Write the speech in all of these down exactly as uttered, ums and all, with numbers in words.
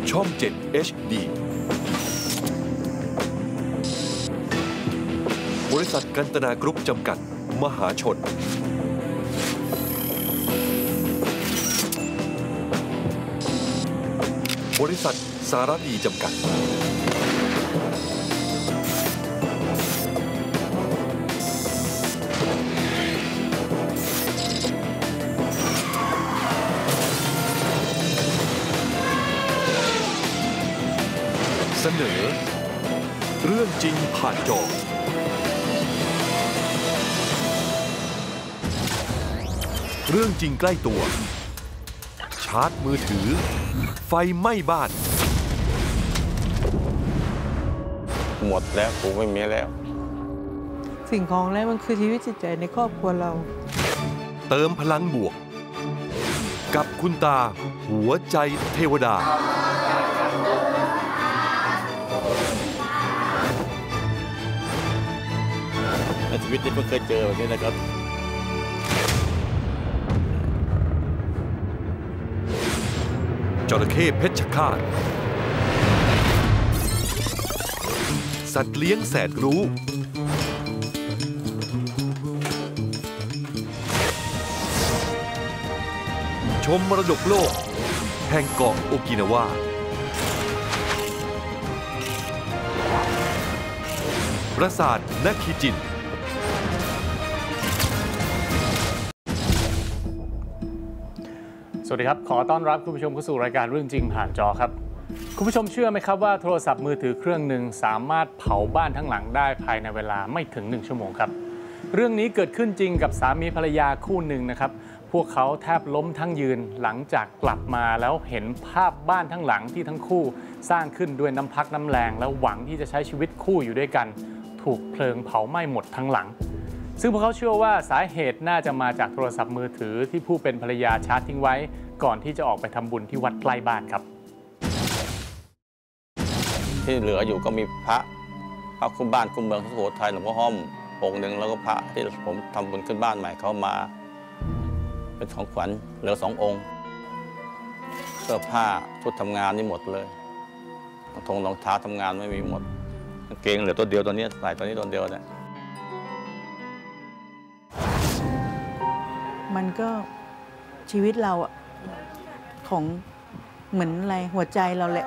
ช่องเจ็ด เอช ดี บริษัทกันตนากรุ๊ปจำกัดมหาชนบริษัทสารดีจำกัดเสนอเรื่องจริงผ่านจอเรื่องจริงใกล้ตัวชาร์จมือถือไฟไหม้บ้านหมดแล้วกูไม่มีแล้วสิ่งของแล้วมันคือชีวิตจิตใจในครอบครัวเราเติมพลังบวกกับคุณตาหัวใจเทวดาในชีวิตที่เพิ่งเคยเจอแบบนี้นะครับจระเข้เพชรฆาตสัตว์เลี้ยงแสนรู้ชมมรดกโลกแห่งเกาะโอกินาวาปราสาทนักคิจินสวัสดีครับขอต้อนรับคุณผู้ชมเข้าสู่รายการเรื่องจริงผ่านจอครับคุณผู้ชมเชื่อไหมครับว่าโทรศัพท์มือถือเครื่องหนึ่งสามารถเผาบ้านทั้งหลังได้ภายในเวลาไม่ถึงหนึ่งชั่วโมงครับเรื่องนี้เกิดขึ้นจริงกับสามีภรรยาคู่หนึ่งนะครับพวกเขาแทบล้มทั้งยืนหลังจากกลับมาแล้วเห็นภาพบ้านทั้งหลังที่ทั้งคู่สร้างขึ้นด้วยน้ำพักน้ำแรงแล้วหวังที่จะใช้ชีวิตคู่อยู่ด้วยกันถูกเพลิงเผาไหม้หมดทั้งหลังซึ่งพวกเขาเชื่อว่าสาเหตุน่าจะมาจากโทรศัพท์มือถือที่ผู้เป็นภรรยาชาร์จทิ้งไว้ก่อนที่จะออกไปทำบุญที่วัดใกล้บ้านครับที่เหลืออยู่ก็มีพระพระคุ้มบ้านคุ้มเมืองสุโขทัยหลวงพ่อห้อมองค์หนึ่งแล้วก็พระที่ผมทำบุญขึ้นบ้านใหม่เขามาเป็นของขวัญเหลือสององค์เสื้อผ้าชุดทำงานนี่หมดเลยรองทงรองเท้าทำงานไม่มีหมดกางเกงเหลือตัวเดียวตัวนี้ใส่ตัวนี้ตัวเดียวเนี่ยมันก็ชีวิตเราอะของเหมือนอะไรหัวใจเราแหละ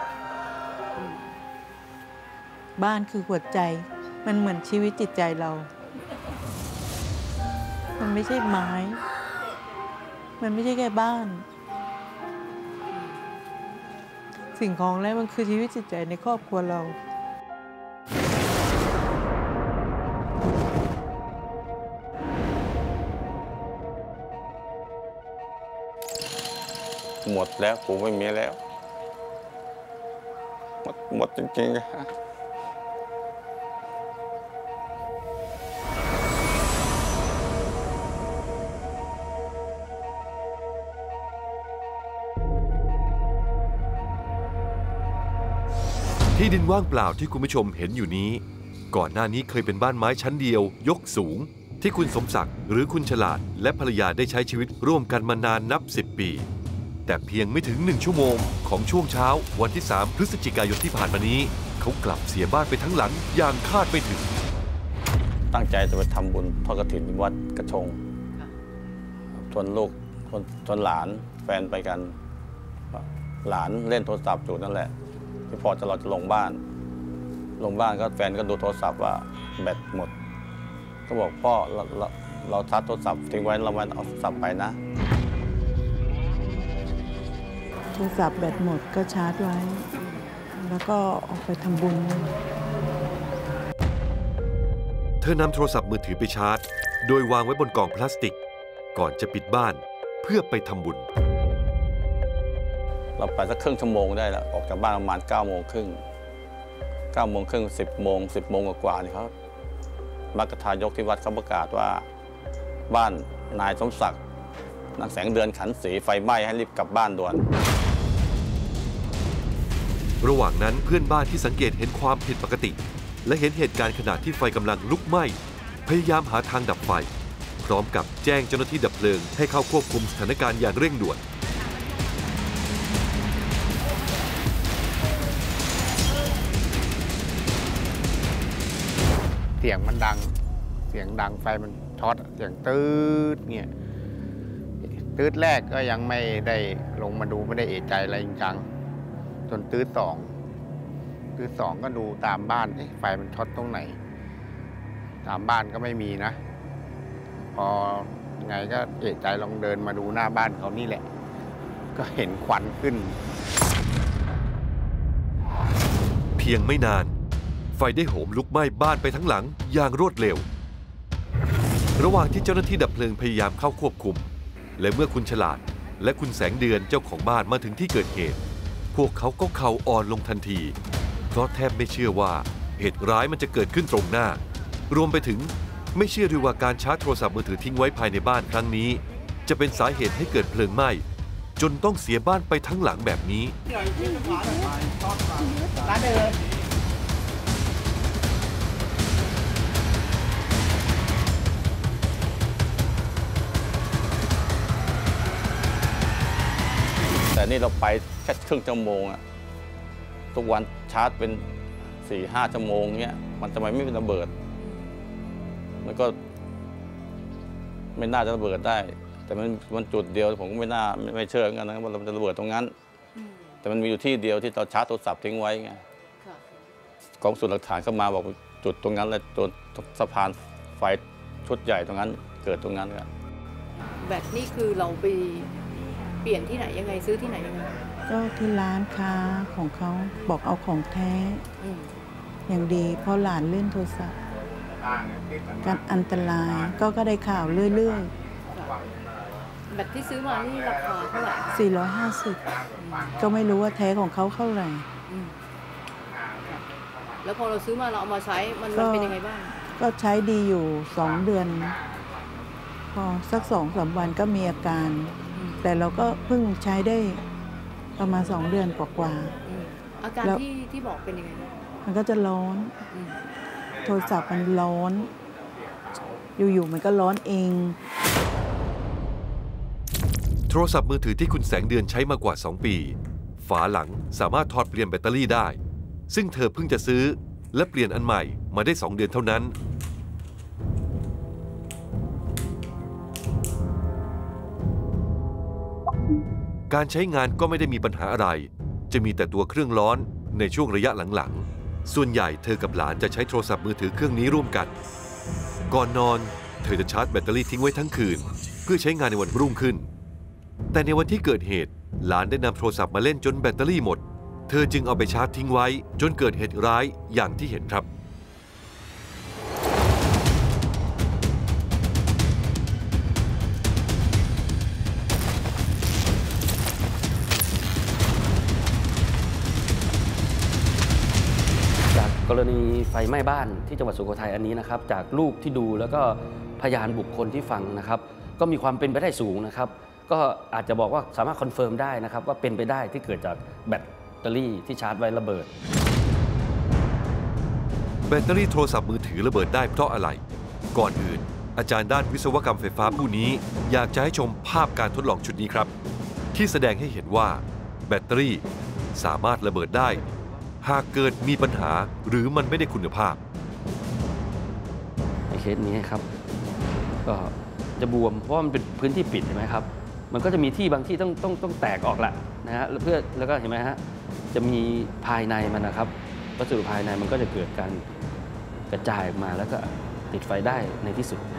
บ้านคือหัวใจมันเหมือนชีวิตจิตใจเรามันไม่ใช่ไม้มันไม่ใช่แค่บ้านสิ่งของแล้วมันคือชีวิตจิตใจในครอบครัวเราหมดแล้วกูไม่มีแล้วหมดหมดจริงๆฮะที่ดินว่างเปล่าที่คุณผู้ชมเห็นอยู่นี้ก่อนหน้านี้เคยเป็นบ้านไม้ชั้นเดียวยกสูงที่คุณสมศักดิ์หรือคุณฉลาดและภรรยาได้ใช้ชีวิตร่วมกันมานานนับสิบปีแต่เพียงไม่ถึงหนึ่งชั่วโมงของช่วงเช้าวันที่สามพฤศจิกายนที่ผ่านมานี้เขากลับเสียบ้านไปทั้งหลังอย่างคาดไม่ถึงตั้งใจจะไปทำบุญทอดกฐินวัดกระชงชวนลูกชวนหลานแฟนไปกันหลานเล่นโทรศัพท์อยู่นั่นแหละที่พอจะเราจะลงบ้านลงบ้านก็แฟนก็ดูโทรศัพท์ว่าแบตหมดก็บอกพ่อเราเราเราชาร์จโทรศัพท์ทิ้งไว้เราไม่เอาโทรศัพท์ไปนะโทรศัพท์แบตหมดก็ชาร์จไว้แล้วก็ออกไปทำบุญเธอนำโทรศัพท์มือถือไปชาร์จโดยวางไว้บนกล่องพลาสติกก่อนจะปิดบ้านเพื่อไปทำบุญเราไปสักครึ่งชั่วโมงได้แล้วออกจากบ้านประมาณเก้าโมงครึ่งเก้าโมงครึ่งสิบโมงสิบโมงกว่าๆนี่ครับมรรคทายกที่วัดเขาประกาศว่าบ้านนายสมศักดิ์นางแสงเดือนขันศรีไฟไหม้ให้รีบกลับบ้านด่วนระหว่างนั้นเพื่อนบ้านที่สังเกตเห็นความผิดปกติและเห็นเหตุการณ์ขณะที่ไฟกำลังลุกไหม้พยายามหาทางดับไฟพร้อมกับแจ้งเจ้าหน้าที่ดับเพลิงให้เข้าควบคุมสถานการณ์อย่างเร่งด่วนสียงมันดังเสียงดังไฟมันช็อตเสียงตืดเงี้ยตืดแรกก็ยังไม่ได้ลงมาดูไม่ได้เอะใจอะไรจริงจังจนตืดสองตืดสองก็ดูตามบ้านไฟมันช็อตตรงไหนตามบ้านก็ไม่มีนะพอไงก็เอะใจลองเดินมาดูหน้าบ้านเขานี่แหละก็เห็นควันขึ้นเพียงไม่นานไฟได้โหมลุกไหม้บ้านไปทั้งหลังอย่างรวดเร็วระหว่างที่เจ้าหน้าที่ดับเพลิงพยายามเข้าควบคุมและเมื่อคุณฉลาดและคุณแสงเดือนเจ้าของบ้านมาถึงที่เกิดเหตุพวกเขาก็เข่าอ่อนลงทันทีเพราะแทบไม่เชื่อว่าเหตุร้ายมันจะเกิดขึ้นตรงหน้ารวมไปถึงไม่เชื่อด้วยว่าการชาร์จโทรศัพท์มือถือทิ้งไว้ภายในบ้านครั้งนี้จะเป็นสาเหตุให้เกิดเพลิงไหม้จนต้องเสียบ้านไปทั้งหลังแบบนี้แต่นี่เราไปแค่ครึ่งชั่วโมงอะทุกวันชาร์จเป็นสี่ห้าชั่วโมงเงี้ยมันทำไมไม่เป็นระเบิดมันก็ไม่น่าจะระเบิดได้แต่มันมันจุดเดียวผมก็ไม่น่าไม่เชื่อกันนะว่ามันจะระเบิดตรงนั้นแต่มันมีอยู่ที่เดียวที่เราชาร์จโทรศัพท์ทิ้งไว้ไงกองพิสูจน์หลักฐานเข้ามาบอกจุดตรงนั้นเลยตัวสะพานไฟชุดใหญ่ตรงนั้นเกิดตรงนั้นครับแบตนี่คือเราไปเปลี่ยนที่ไหนยังไงซื้อที่ไหนยังไงก็ที่ร้านค้าของเขาบอกเอาของแท้อย่างดีเพราะหลานเล่นโทรศัพท์การอันตรายก็ก็ได้ข่าวเรื่อยๆแบตที่ซื้อมานี่ราคาเท่าไหร่สี่ร้อยห้าสิบก็ไม่รู้ว่าแท้ของเขาเท่าไหร่แล้วพอเราซื้อมาเราเอามาใช้มันเป็นยังไงบ้างก็ใช้ดีอยู่สองเดือนพอสักสองสามวันก็มีอาการแต่เราก็เพิ่งใช้ได้ประมาณสองเดือนกว่าๆอาการที่ที่บอกเป็นยังไงมันก็จะร้อนโทรศัพท์มันร้อนอยู่ๆมันก็ร้อนเองโทรศัพท์มือถือที่คุณแสงเดือนใช้มากว่าสองปีฝาหลังสามารถถอดเปลี่ยนแบตเตอรี่ได้ซึ่งเธอเพิ่งจะซื้อและเปลี่ยนอันใหม่มาได้สองเดือนเท่านั้นการใช้งานก็ไม่ได้มีปัญหาอะไรจะมีแต่ตัวเครื่องร้อนในช่วงระยะหลังๆส่วนใหญ่เธอกับหลานจะใช้โทรศัพท์มือถือเครื่องนี้ร่วมกันก่อนนอนเธอจะชาร์จแบตเตอรี่ทิ้งไว้ทั้งคืนเพื่อใช้งานในวันรุ่งขึ้นแต่ในวันที่เกิดเหตุหลานได้นำโทรศัพท์มาเล่นจนแบตเตอรี่หมดเธอจึงเอาไปชาร์จทิ้งไว้จนเกิดเหตุร้ายอย่างที่เห็นครับกรณีไฟไหม้บ้านที่จังหวัดสุโขทัยอันนี้นะครับจากรูปที่ดูแล้วก็พยานบุคคลที่ฟังนะครับก็มีความเป็นไปได้สูงนะครับก็อาจจะบอกว่าสามารถคอนเฟิร์มได้นะครับว่าเป็นไปได้ที่เกิดจากแบตเตอรี่ที่ชาร์จไว้ระเบิดแบตเตอรี่โทรศัพท์มือถือระเบิดได้เพราะอะไรก่อนอื่นอาจารย์ด้านวิศวกรรมไฟฟ้าผู้นี้อยากจะให้ชมภาพการทดลองชุดนี้ครับที่แสดงให้เห็นว่าแบตเตอรี่สามารถระเบิดได้หากเกิดมีปัญหาหรือมันไม่ได้คุณภาพในเคสนี้ครับก็จะบวมเพราะมันเป็นพื้นที่ปิดใช่ไหมครับมันก็จะมีที่บางที่ต้องต้องต้องแตกออกละนะฮะเพื่อแล้วก็เห็นไหมฮะจะมีภายในมันนะครับวัสดุภายในมันก็จะเกิดการกระจายออกมาแล้วก็ติดไฟได้ในที่สุด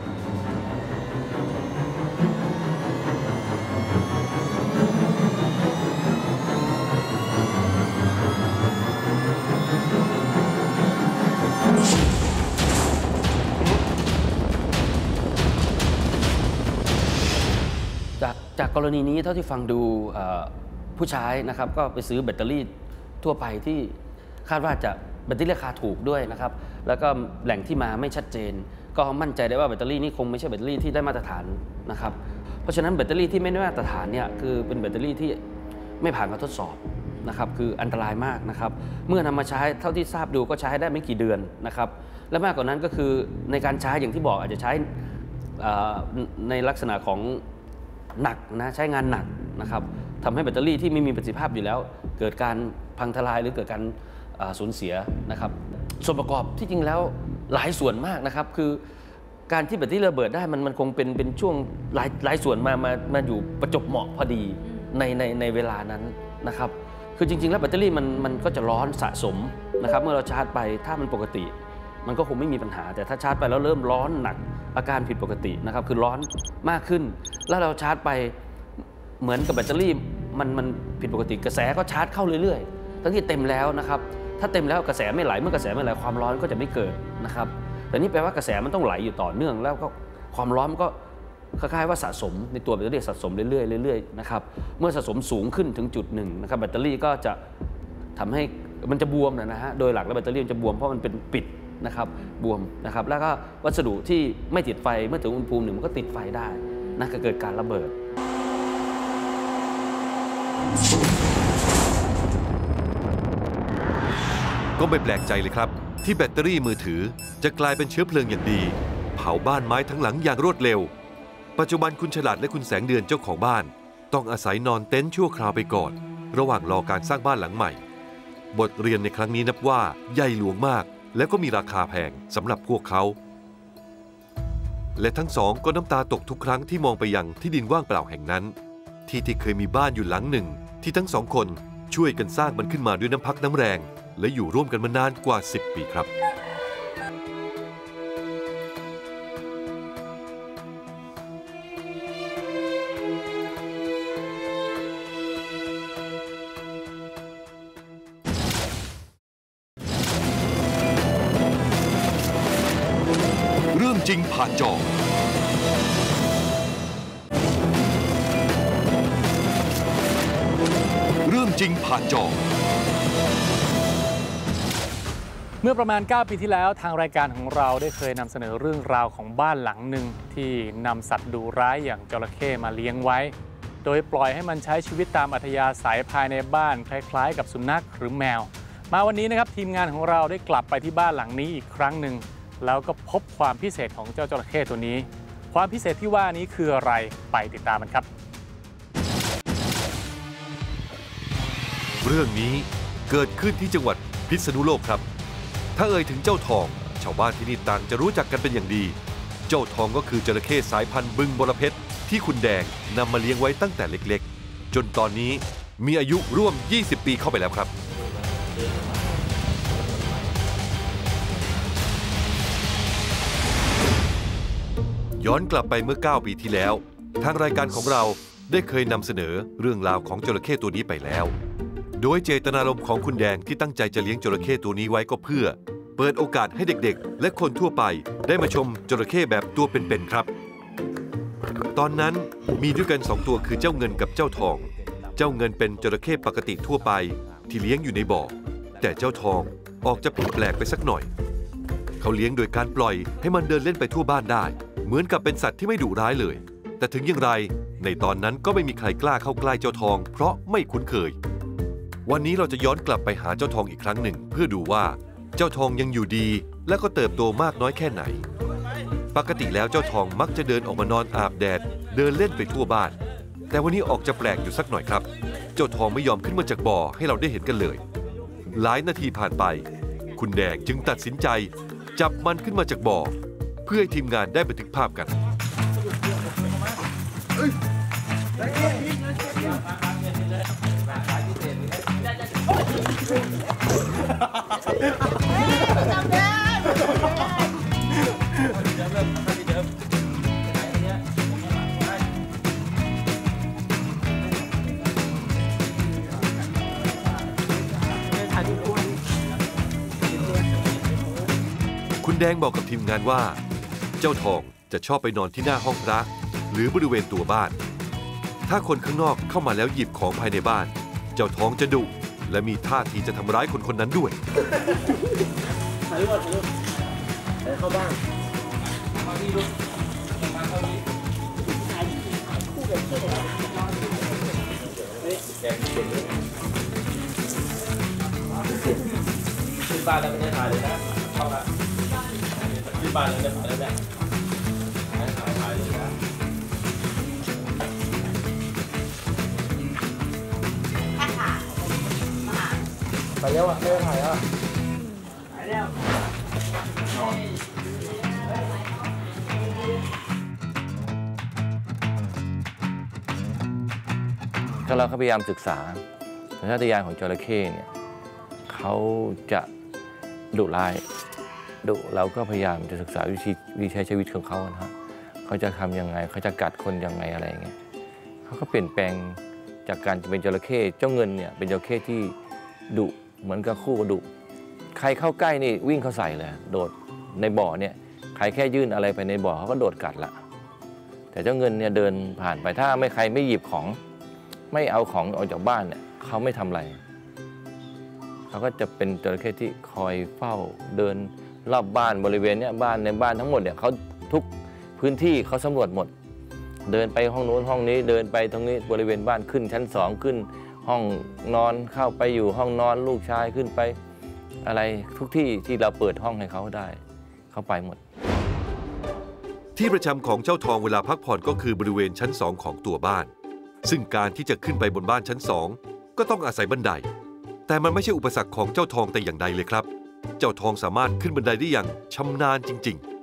จากจากกรณีนี้เท่าที่ฟังดูผู้ใช้นะครับก็ไปซื้อแบตเตอรี่ทั่วไปที่คาดว่าจะแบตเตอรี่ราคาถูกด้วยนะครับแล้วก็แหล่งที่มาไม่ชัดเจนก็มั่นใจได้ว่าแบตเตอรี่นี้คงไม่ใช่แบตเตอรี่ที่ได้มาตรฐานนะครับเพราะฉะนั้นแบตเตอรี่ที่ไม่ได้มาตรฐานเนี่ยคือเป็นแบตเตอรี่ที่ไม่ผ่านการทดสอบนะครับคืออันตรายมากนะครับเมื่อนำมาใช้เท่าที่ทราบดูก็ใช้ได้ไม่กี่เดือนนะครับและมากกว่านั้นก็คือในการใช้อย่างที่บอกอาจจะใช้ในลักษณะของหนักนะใช้งานหนักนะครับทำให้แบตเตอรี่ที่ไม่มีประสิทธิภาพอยู่แล้วเกิดการพังทลายหรือเกิดการสูญเสียนะครับส่วนประกอบที่จริงแล้วหลายส่วนมากนะครับคือการที่แบตเตอรี่ระเบิดได้มันมันคงเป็นเป็นช่วงหลายหลายส่วนมามามาอยู่ประจบเหมาะพอดีในในในเวลานั้นนะครับคือจริงๆแล้วแบตเตอรี่มันมันก็จะร้อนสะสมนะครับเมื่อเราชาร์จไปถ้ามันปกติมันก็คงไม่มีปัญหาแต่ถ้าชาร์จไปแล้วเริ่มร้อนหนักอาการผิดปกตินะครับคือร้อนมากขึ้นแล้วเราชาร์จไปเหมือนกับแบตเตอรี่มันมันผิดปกติกระแสก็ชาร์จเข้าเรื่อยๆทั้งที่เต็มแล้วนะครับถ้าเต็มแล้วกระแสไม่ไหลเมื่อกระแสไม่ไหลความร้อนก็จะไม่เกิดนะครับแต่นี่แปลว่ากระแสมันต้องไหลอยู่ต่อเนื่องแล้วก็ความร้อนก็คล้ายๆว่าสะสมในตัวแบตเตอรี่สะสมเรื่อยๆเรื่อยๆนะครับเมื่อสะสมสูงขึ้นถึงจุดหนึ่งนะครับแบตเตอรี่ก็จะทำให้มันจะบวมนะฮะโดยหลักแล้วแบตเตอรี่มันจะบวมเพราะมันเป็นปิดนะครับบวมนะครับแล้วก็วัสดุที่ไม่ติดไฟเมื่อถึงอุณหภูมิหนึ่งมันก็ติดไฟได้นะก็เกิดการระเบิดก็ไม่แปลกใจเลยครับที่แบตเตอรี่มือถือจะกลายเป็นเชื้อเพลิงอย่างดีเผาบ้านไม้ทั้งหลังอย่างรวดเร็วปัจจุบันคุณฉลาดและคุณแสงเดือนเจ้าของบ้านต้องอาศัยนอนเต็นท์ชั่วคราวไปก่อนระหว่างรอการสร้างบ้านหลังใหม่บทเรียนในครั้งนี้นับว่าใหญ่หลวงมากและก็มีราคาแพงสำหรับพวกเขาและทั้งสองก็น้ำตาตกทุกครั้งที่มองไปยังที่ดินว่างเปล่าแห่งนั้นที่ที่เคยมีบ้านอยู่หลังหนึ่งที่ทั้งสองคนช่วยกันสร้างมันขึ้นมาด้วยน้ำพักน้ำแรงและอยู่ร่วมกันมานานกว่าสิบปีครับเรื่องจริงผ่านจอเรื่องจริงผ่านจอเมื่อประมาณเก้าปีที่แล้วทางรายการของเราได้เคยนำเสนอเรื่องราวของบ้านหลังหนึ่งที่นำสัตว์ดุร้ายอย่างจระเข้มาเลี้ยงไว้โดยปล่อยให้มันใช้ชีวิตตามอัธยาศัยภายในบ้านคล้ายๆกับสุนัขหรือแมวมาวันนี้นะครับทีมงานของเราได้กลับไปที่บ้านหลังนี้อีกครั้งหนึ่งแล้วก็พบความพิเศษของเจ้าจระเข้ตัวนี้ความพิเศษที่ว่านี้คืออะไรไปติดตามมันครับเรื่องนี้เกิดขึ้นที่จังหวัดพิษณุโลกครับถ้าเอ่ยถึงเจ้าทองชาวบ้านที่นี่ต่างจะรู้จักกันเป็นอย่างดีเจ้าทองก็คือจระเข้สายพันธุ์บึงบรเพชรที่คุณแดงนำมาเลี้ยงไว้ตั้งแต่เล็กๆจนตอนนี้มีอายุร่วมยี่สิบปีเข้าไปแล้วครับย้อนกลับไปเมื่อเก้าปีที่แล้วทางรายการของเราได้เคยนำเสนอเรื่องราวของจระเข้ตัวนี้ไปแล้วโดยเจตนารมณ์ของคุณแดงที่ตั้งใจจะเลี้ยงจระเข้ตัวนี้ไว้ก็เพื่อเปิดโอกาสให้เด็กๆและคนทั่วไปได้มาชมจระเข้แบบตัวเป็นๆครับตอนนั้นมีด้วยกันสองตัวคือเจ้าเงินกับเจ้าทองเจ้าเงินเป็นจระเข้ปกติทั่วไปที่เลี้ยงอยู่ในบ่อแต่เจ้าทองออกจะผิดแปลกไปสักหน่อยเขาเลี้ยงโดยการปล่อยให้มันเดินเล่นไปทั่วบ้านได้เหมือนกับเป็นสัตว์ที่ไม่ดุร้ายเลยแต่ถึงอย่างไรในตอนนั้นก็ไม่มีใครกล้าเข้าใกล้เจ้าทองเพราะไม่คุ้นเคยวันนี้เราจะย้อนกลับไปหาเจ้าทองอีกครั้งหนึ่งเพื่อดูว่าเจ้าทองยังอยู่ดีและก็เติบโตมากน้อยแค่ไหนปกติแล้วเจ้าทองมักจะเดินออกมานอนอาบแดดเดินเล่นไปทั่วบ้านแต่วันนี้ออกจะแปลกอยู่สักหน่อยครับเจ้าทองไม่ยอมขึ้นมาจากบ่อให้เราได้เห็นกันเลยหลายนาทีผ่านไปคุณแดงจึงตัดสินใจจับมันขึ้นมาจากบ่อเพื่อให้ทีมงานได้บันทึกภาพกันคุณแดงบอกกับทีมงานว่าเจ้าทองจะชอบไปนอนที่หน้าห้องพระหรือบริเวณตัวบ้านถ้าคนข้างนอกเข้ามาแล้วหยิบของภายในบ้านเจ้าทองจะดุและมีท่าทีจะทำร้ายคนคนนั้นด้วยถ่ายรูปถ่ายรูปเข้าบ้านเข้าที่ลูกมาเข้าที่ถ่ายคู่กับคู่แกงเก่งเลยขึ้นบ้านแล้วไม่ได้ถ่ายเลยนะเข้ามาขึ้นบ้านแล้วไม่ได้ถ่ายเลยนะถ่ายถ่ายเลยนะไปแล้วอ่ะไม่ได้ถ่ายอ่ะถ่ายแล้วนอนถ้าเราพยายามศึกษาสัญชาตญาณของจระเข้เนี่ยเขาจะดุร้ายดุเราก็พยายามจะศึกษาวิธีวิธีใช้ชีวิตของเขานะฮะเขาจะทำยังไงเขาจะกัดคนยังไงอะไรอย่างเงี้ยเขาก็เปลี่ยนแปลงจากการเป็นจระเข้เจ้าเงินเนี่ยเป็นจระเข้ที่ดุเหมือนกับคู่ดุใครเข้าใกล้นี่วิ่งเข้าใส่เลยโดดในบ่อเนี่ยใครแค่ยื่นอะไรไปในบ่อเขาก็โดดกัดละแต่เจ้าเงินเนี่ยเดินผ่านไปถ้าไม่ใครไม่หยิบของไม่เอาของออกจากบ้านเนี่ยเขาไม่ทำอะไรเขาก็จะเป็นจระเข้ที่คอยเฝ้าเดินรอบบ้านบริเวณเนี้ยบ้านในบ้านทั้งหมดเนี่ยเขาทุกพื้นที่เขาสำรวจหมดเดินไปห้องนู้นห้องนี้เดินไปตรงนี้บริเวณบ้านขึ้นชั้นสองขึ้นห้องนอนเข้าไปอยู่ห้องนอนลูกชายขึ้นไปอะไรทุกที่ที่เราเปิดห้องให้เขาได้เขาไปหมดที่ประจำของเจ้าทองเวลาพักผ่อนก็คือบริเวณชั้นสองของตัวบ้านซึ่งการที่จะขึ้นไปบนบ้านชั้นสองก็ต้องอาศัยบันไดแต่มันไม่ใช่อุปสรรคของเจ้าทองแต่อย่างใดเลยครับเจ้าทองสามารถขึ้นบันไดได้อย่างชำนาญจริงๆ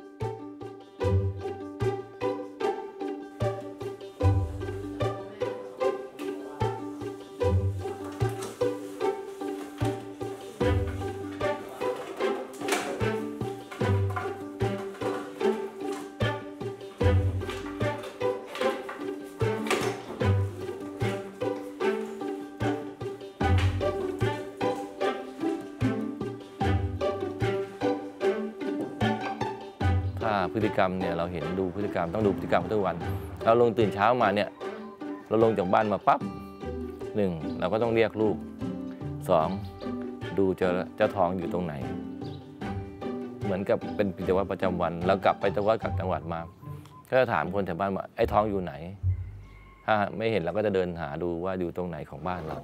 พฤติกรรมเนี่ยเราเห็นดูพฤติกรรมต้องดูพฤติกรรมทุกวันเราลงตื่นเช้ามาเนี่ยเราลงจากบ้านมาปั๊บหนึ่งเราก็ต้องเรียกลูกสองดูเจอเจ้าทองอยู่ตรงไหนเหมือนกับเป็นกิจวัตรประจำวันเรากลับไปจังหวัดกลับจังหวัดมาก็จะถามคนแถวบ้านว่าไอ้ทองอยู่ไหนถ้าไม่เห็นเราก็จะเดินหาดูว่าอยู่ตรงไหนของบ้านเรา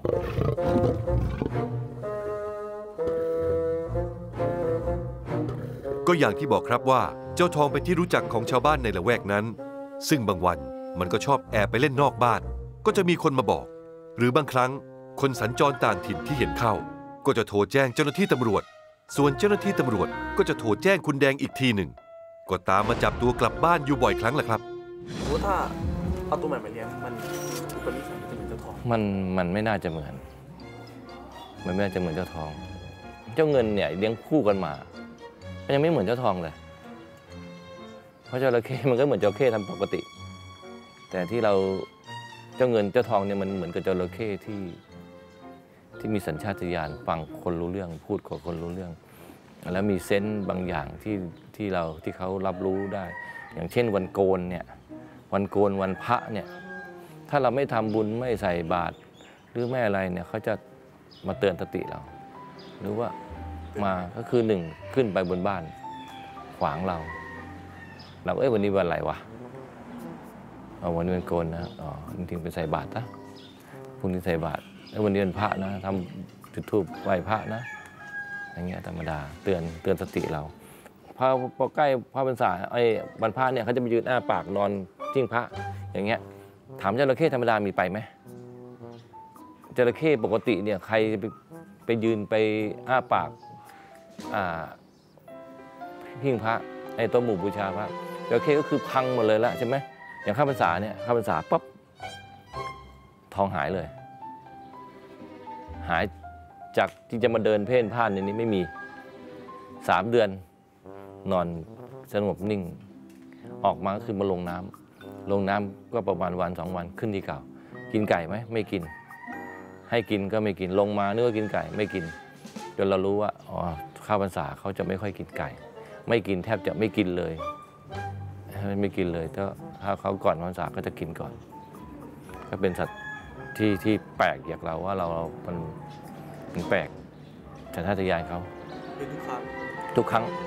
ก็อย่างที่บอกครับว่าเจ้าทองเป็นที่รู้จักของชาวบ้านในละแวกนั้นซึ่งบางวันมันก็ชอบแอบไปเล่นนอกบ้านก็จะมีคนมาบอกหรือบางครั้งคนสัญจรต่างถิ่นที่เห็นเข้าก็จะโทรแจ้งเจ้าหน้าที่ตำรวจส่วนเจ้าหน้าที่ตำรวจก็จะโทรแจ้งคุณแดงอีกทีหนึ่งก็ตามมาจับตัวกลับบ้านอยู่บ่อยครั้งแหละครับถ้าเอาตัวใหม่มาเลี้ยงมันตัวนี้สามารถจะเหมือนเจ้าทองมันมันไม่น่าจะเหมือนมันไม่น่าจะเหมือนเจ้าทองเจ้าเงินเนี่ยเลี้ยงคู่กันมามันยังไม่เหมือนเจ้าทองเลยเพราะจระเข้มันก็เหมือนจระเข้ทำปกติแต่ที่เราเจ้าเงินเจ้าทองเนี่ยมันเหมือนกับจระเข้ที่ที่มีสัญชาตญาณฟังคนรู้เรื่องพูดกับคนรู้เรื่องแล้วมีเซนส์บางอย่างที่ที่เราที่เขารับรู้ได้อย่างเช่นวันโกนเนี่ยวันโกนวันพระเนี่ยถ้าเราไม่ทำบุญไม่ใส่บาตรหรือไม่อะไรเนี่ยเขาจะมาเตือนสติเราหรือว่ามาก็คือหนึ่งขึ้นไปบนบ้านขวางเราเราเอ้ยวันนี้วันอะไรวะเอาวันนี้เป็นโกนนะอ๋อจริงๆไปใส่บาตรนะพรุ่งนี้ใส่บาตรแล้ววันนี้เป็นพระนะทำจุดธูปไหว้พระนะอย่างเงี้ยธรรมดาเตือนเตือนสติเราพอพอใกล้พระพรรษาไอ้บรรพะเนี่ยเขาจะมายืนอ้าปากนอนจิ้งพระอย่างเงี้ยถามจระเข้ธรรมดามีไปไหมจระเข้ปกติเนี่ยใครจะไปไปยืนไปอ้าปากอ่าหิ้งพระไอ้โต๊ะหมู่บูชาพระจระเข้ก็คือพังหมดเลยละใช่ไหมอย่างข้าพรรษาเนี่ยข้าพรรษาปั๊บทองหายเลยหายจากที่จะมาเดินเพ่นพ่านในนี้ไม่มีสามเดือนนอนสงบนิ่งออกมาก็คือมาลงน้ำลงน้ำก็ประมาณวันสองวันขึ้นที่เก่ากินไก่ไหมไม่กินให้กินก็ไม่กินลงมาเนื้อกินไก่ไม่กินจนเรารู้ว่าอ๋อข้าวพรรษาเขาจะไม่ค่อยกินไก่ไม่กินแทบจะไม่กินเลยไม่กินเลยถ้าถ้าเขาก่อนพรรษาก็จะกินก่อนก็เป็นสัตว์ที่ที่แปลกอย่างเราว่าเรามันมันแปลกสัญชาตญาณเขาเป็นทุกครั้งทุกครั้ง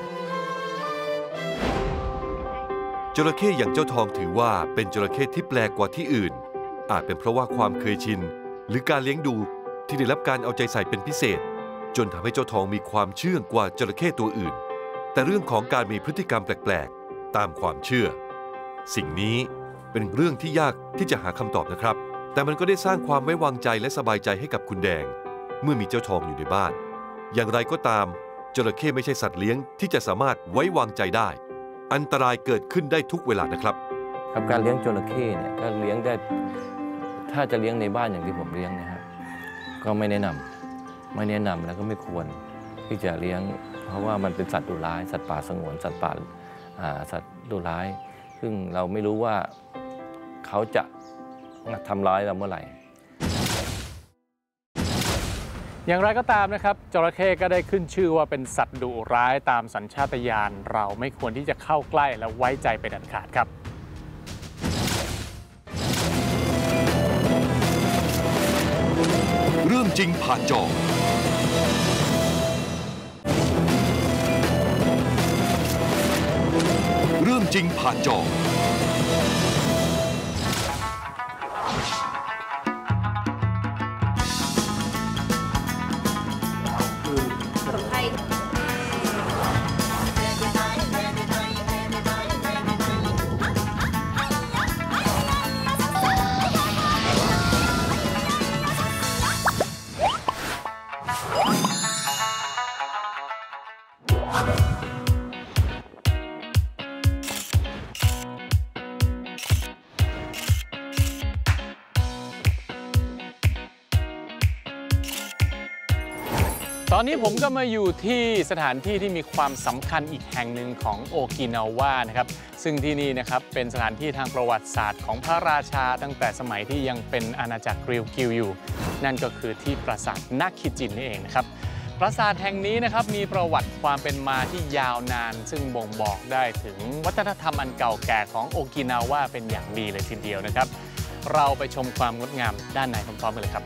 จระเข้อย่างเจ้าทองถือว่าเป็นจระเข้ที่แปลกกว่าที่อื่นอาจเป็นเพราะว่าความเคยชินหรือการเลี้ยงดูที่ได้รับการเอาใจใส่เป็นพิเศษจนทำให้เจ้าทองมีความเชื่องกว่าจระเข้ตัวอื่นแต่เรื่องของการมีพฤติกรรมแปลกๆตามความเชื่อสิ่งนี้เป็นเรื่องที่ยากที่จะหาคำตอบนะครับแต่มันก็ได้สร้างความไว้วางใจและสบายใจให้กับคุณแดงเมื่อมีเจ้าทองอยู่ในบ้านอย่างไรก็ตามจระเข้ไม่ใช่สัตว์เลี้ยงที่จะสามารถไว้วางใจได้อันตรายเกิดขึ้นได้ทุกเวลานะครับครับการเลี้ยงจระเข้เนี่ยก็เลี้ยงได้ถ้าจะเลี้ยงในบ้านอย่างที่ผมเลี้ยงนะฮะก็ไม่แนะนำไม่แนะนำแล้วก็ไม่ควรที่จะเลี้ยงเพราะว่ามันเป็นสัตว์ดุร้ายสัตว์ป่าสงวนสัตว์ป่าสัตว์ดุร้ายซึ่งเราไม่รู้ว่าเขาจะทำร้ายเราเมื่อไหร่อย่างไรก็ตามนะครับจระเข้ก็ได้ขึ้นชื่อว่าเป็นสัตว์ดุร้ายตามสัญชาตญาณเราไม่ควรที่จะเข้าใกล้และไว้ใจเป็นอันขาดครับเรื่องจริงผ่านจอเรื่องจริงผ่านจอตอนนี้ผมก็มาอยู่ที่สถานที่ที่มีความสำคัญอีกแห่งหนึ่งของโอกินาวานะครับซึ่งที่นี่นะครับเป็นสถานที่ทางประวัติศาสตร์ของพระราชาตั้งแต่สมัยที่ยังเป็นอาณาจักรริวกิวอยู่นั่นก็คือที่ปราสาทนาคิจินนี่เองนะครับปราสาทแห่งนี้นะครับมีประวัติความเป็นมาที่ยาวนานซึ่งบ่งบอกได้ถึงวัฒนธรรมอันเก่าแก่ของโอกินาวาเป็นอย่างดีเลยทีเดียวนะครับเราไปชมความงดงามด้านในพร้อมๆกันเลยครับ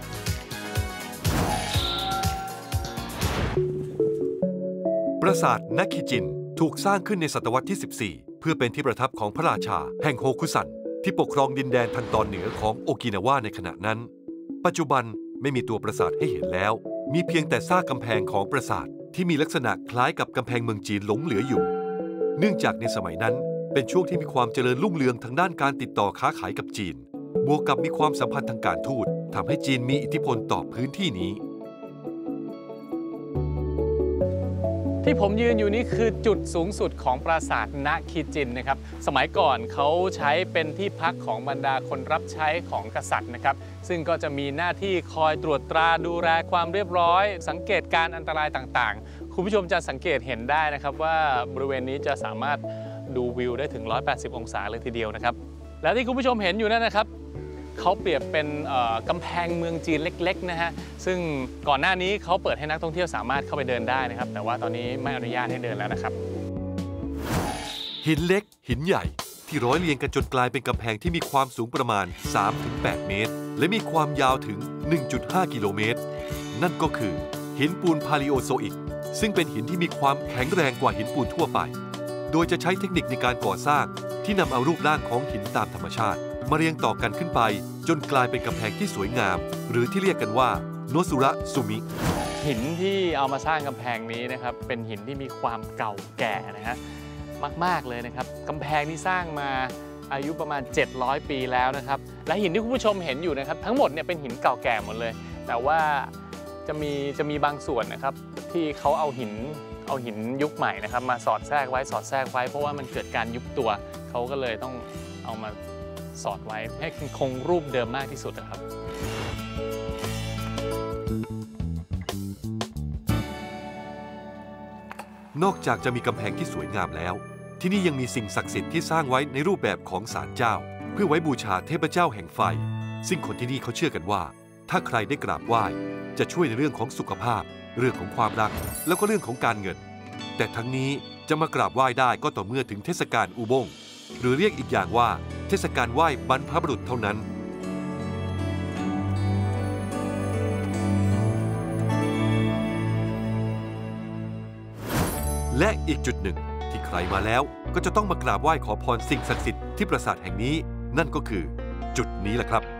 ปราสาทนาคิจินถูกสร้างขึ้นในศตวรรษที่ สิบสี่ เพื่อเป็นที่ประทับของพระราชาแห่งโฮคุซันที่ปกครองดินแดนทางตอนเหนือของโอกินาวาในขณะนั้นปัจจุบันไม่มีตัวปราสาทให้เห็นแล้วมีเพียงแต่ซากกำแพงของปราสาทที่มีลักษณะคล้ายกับกำแพงเมืองจีนหลงเหลืออยู่เนื่องจากในสมัยนั้นเป็นช่วงที่มีความเจริญรุ่งเรืองทางด้านการติดต่อค้าขายกับจีนบวกกับมีความสัมพันธ์ทางการทูตทำให้จีนมีอิทธิพลต่อพื้นที่นี้ที่ผมยืนอยู่นี่คือจุดสูงสุดของปราสาทนาคิจินนะครับสมัยก่อนเขาใช้เป็นที่พักของบรรดาคนรับใช้ของกษัตริย์นะครับซึ่งก็จะมีหน้าที่คอยตรวจตราดูแลความเรียบร้อยสังเกตการอันตรายต่างๆคุณผู้ชมจะสังเกตเห็นได้นะครับว่าบริเวณนี้จะสามารถดูวิวได้ถึงหนึ่งร้อยแปดสิบองศาเลยทีเดียวนะครับและที่คุณผู้ชมเห็นอยู่นั่นนะครับเขาเปรียบเป็นกำแพงเมืองจีนเล็กๆนะฮะซึ่งก่อนหน้านี้เขาเปิดให้นักท่องเที่ยวสามารถเข้าไปเดินได้นะครับแต่ว่าตอนนี้ไม่อนุญาตให้เดินแล้วนะครับหินเล็กหินใหญ่ที่ร้อยเรียงกันจนกลายเป็นกำแพงที่มีความสูงประมาณ สามถึงแปด เมตรและมีความยาวถึง หนึ่งจุดห้า กิโลเมตรนั่นก็คือหินปูนพาลิโอโซอิกซึ่งเป็นหินที่มีความแข็งแรงกว่าหินปูนทั่วไปโดยจะใช้เทคนิคในการก่อสร้างที่นำเอารูปร่างของหินตามธรรมชาติมาเรียงต่อกันขึ้นไปจนกลายเป็นกำแพงที่สวยงามหรือที่เรียกกันว่าโนซุระซุมิหินที่เอามาสร้างกำแพงนี้นะครับเป็นหินที่มีความเก่าแก่นะฮะมากๆเลยนะครับกำแพงที่สร้างมาอายุประมาณเจ็ดร้อยปีแล้วนะครับและหินที่คุณผู้ชมเห็นอยู่นะครับทั้งหมดเนี่ยเป็นหินเก่าแก่หมดเลยแต่ว่าจะมีจะมีบางส่วนนะครับที่เขาเอาหินเอาหินยุคใหม่นะครับมาสอดแทรกไว้สอดแทรกไว้เพราะว่ามันเกิดการยุบตัวเขาก็เลยต้องเอามาสอดไว้ให้คงรูปเดิมมากที่สุดนะครับนอกจากจะมีกำแพงที่สวยงามแล้วที่นี่ยังมีสิ่งศักดิ์สิทธิ์ที่สร้างไว้ในรูปแบบของศาลเจ้าเพื่อไว้บูชาเทพเจ้าแห่งไฟซึ่งคนที่นี่เขาเชื่อกันว่าถ้าใครได้กราบไหว้จะช่วยในเรื่องของสุขภาพเรื่องของความรักแล้วก็เรื่องของการเงินแต่ทั้งนี้จะมากราบไหว้ได้ก็ต่อเมื่อถึงเทศกาลอุบงหรือเรียกอีกอย่างว่าเทศกาลไหว้บรรพบุรุษเท่านั้นและอีกจุดหนึ่งที่ใครมาแล้วก็จะต้องมากราบไหว้ขอพรสิ่งศักดิ์สิทธิ์ที่ปราสาทแห่งนี้นั่นก็คือจุดนี้แหละครับ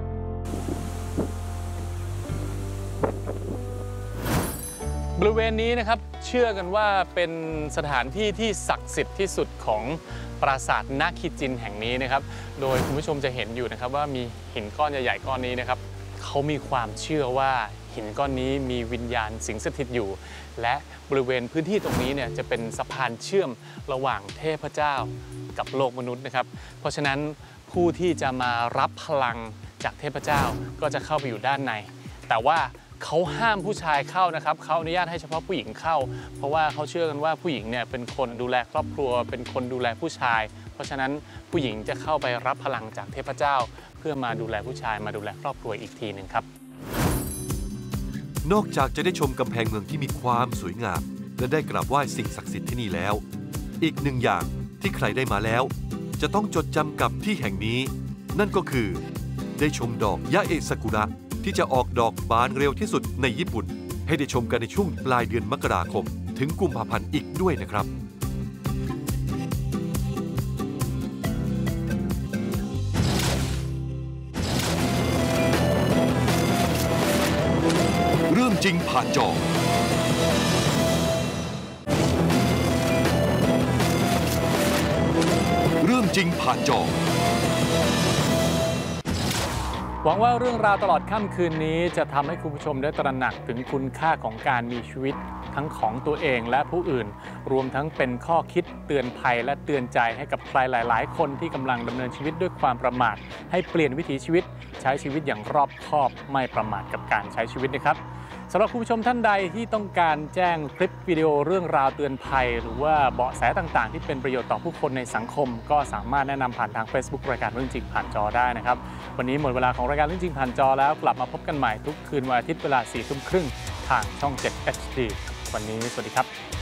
บริเวณนี้นะครับเชื่อกันว่าเป็นสถานที่ที่ศักดิ์สิทธิ์ที่สุดของปราสาทนาคิจินแห่งนี้นะครับโดยคุณผู้ชมจะเห็นอยู่นะครับว่ามีหินก้อนใหญ่ๆก้อนนี้นะครับเขามีความเชื่อว่าหินก้อนนี้มีวิญญาณสิงสถิตอยู่และบริเวณพื้นที่ตรงนี้เนี่ยจะเป็นสะพานเชื่อมระหว่างเทพเจ้ากับโลกมนุษย์นะครับเพราะฉะนั้นผู้ที่จะมารับพลังจากเทพเจ้าก็จะเข้าไปอยู่ด้านในแต่ว่าเขาห้ามผู้ชายเข้านะครับเขาอนุญาตให้เฉพาะผู้หญิงเข้าเพราะว่าเขาเชื่อกันว่าผู้หญิงเนี่ยเป็นคนดูแลครอบครัวเป็นคนดูแลผู้ชายเพราะฉะนั้นผู้หญิงจะเข้าไปรับพลังจากเทพเจ้าเพื่อมาดูแลผู้ชายมาดูแลครอบครัวอีกทีหนึ่งครับนอกจากจะได้ชมกำแพงเมืองที่มีความสวยงามและได้กราบไหว้สิ่งศักดิ์สิทธิ์ที่นี่แล้วอีกหนึ่งอย่างที่ใครได้มาแล้วจะต้องจดจำกับที่แห่งนี้นั่นก็คือได้ชมดอกยะเอซากุระที่จะออกดอกบานเร็วที่สุดในญี่ปุ่นให้ได้ชมกันในช่วงปลายเดือนมกราคมถึงกุมภาพันธ์อีกด้วยนะครับเรื่องจริงผ่านจอเรื่องจริงผ่านจอหวังว่าเรื่องราวตลอดค่ำคืนนี้จะทำให้คุณผู้ชมได้ตระหนักถึงคุณค่าของการมีชีวิตทั้งของตัวเองและผู้อื่นรวมทั้งเป็นข้อคิดเตือนภัยและเตือนใจให้กับใครหลายๆคนที่กำลังดำเนินชีวิตด้วยความประมาทให้เปลี่ยนวิถีชีวิตใช้ชีวิตอย่างรอบคอบไม่ประมาทกับการใช้ชีวิตนะครับสำหรับคุณผู้ชมท่านใดที่ต้องการแจ้งคลิปวิดีโอเรื่องราวเตือนภัยหรือว่าเบาะแสต่างๆที่เป็นประโยชน์ต่อผู้คนในสังคมก็สามารถแนะนำผ่านทาง Facebook รายการเรื่องจริงผ่านจอได้นะครับวันนี้หมดเวลาของรายการเรื่องจริงผ่านจอแล้วกลับมาพบกันใหม่ทุกคืนวันอาทิตย์เวลาสี่ทุ่มครึ่งทางช่องเจ็ด เอช ดี วันนี้สวัสดีครับ